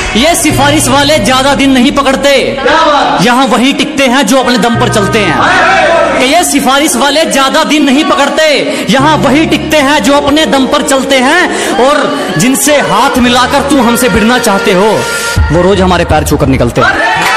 ये सिफारिश वाले ज्यादा दिन नहीं पकड़ते, यहाँ वही टिकते हैं जो अपने दम पर चलते हैं। कि ये सिफारिश वाले ज्यादा दिन नहीं पकड़ते, यहाँ वही टिकते हैं जो अपने दम पर चलते हैं। और जिनसे हाथ मिलाकर तू हमसे भिड़ना चाहते हो, वो रोज हमारे पैर छूकर निकलते हैं।